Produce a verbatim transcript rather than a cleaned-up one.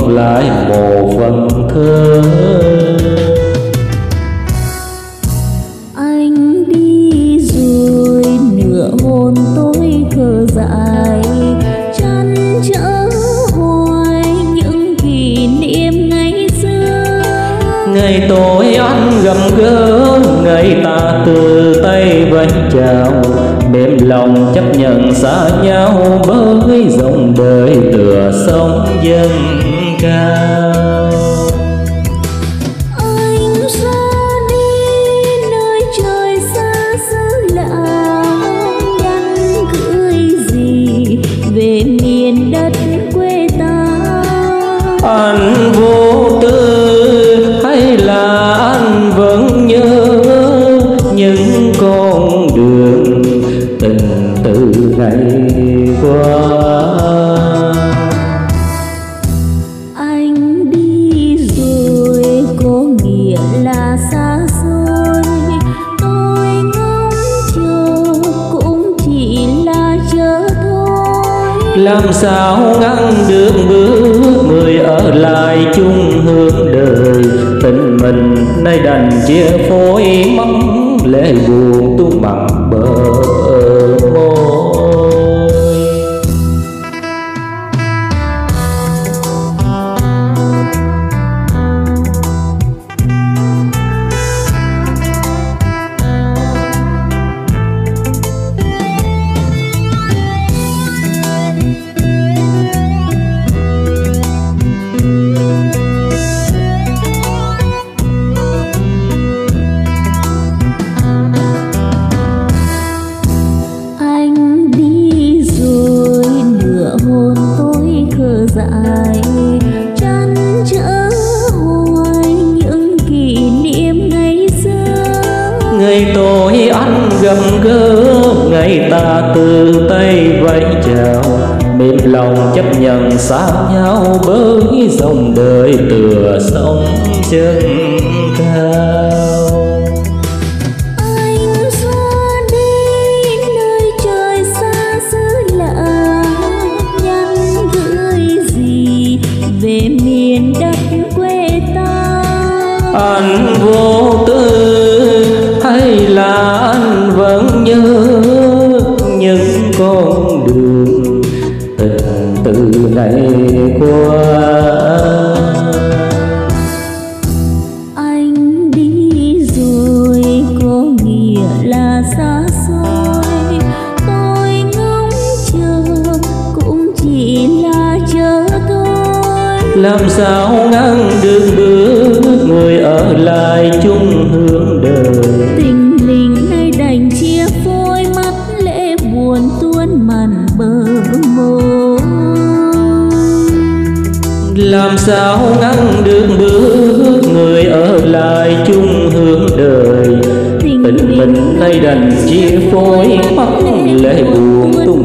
còn lại một phần thơ. Anh đi rồi nửa hồn tôi khờ dại, chăn trở hoài những kỷ niệm ngày xưa. Ngày tôi anh gặp gỡ, ngày ta từ tay vẫy chào, mềm lòng chấp nhận xa nhau bởi dòng đời tựa sóng dâng cao. Anh ra đi nơi trời xa xứ lạ, nhắn gửi gì về miền đất quê ta. Anh vô tư hay là anh vẫn nhớ những con đường tình từ ngày qua. Anh đi rồi có nghĩa là xa xôi, tôi ngóng chờ cũng chỉ là chờ thôi. Làm sao ngăn được bước người ở lại chung hướng đời, tình mình nay đành chia phối mất lệ buồn tuôn mặn bờ môi. Dài chăn trở hoài những kỷ niệm ngày xưa. Ngày tôi anh gặp gỡ, ngày ta từ tay vẫy chào, mềm lòng chấp nhận xa nhau bởi dòng đời tựa sóng chân cao. Anh ra đi nơi trời xa xứ lạ, nhắn gửi gì về miền đất quê ta. Anh vô tư hay là anh vẫn nhớ những con đường tình từ ngày qua. Anh đi rồi có nghĩa là xa xôi, tôi ngóng chờ cũng chỉ là chờ thôi. Làm sao ngăn được bước người ở lại chung hướng đời, tình mình nay đành chia phôi mắt lệ buồn tuôn màn bờ môi. làm sao ngăn được bước người ở lại chung hướng đời, tình mình nay đành chia phối mắt lệ buồn tung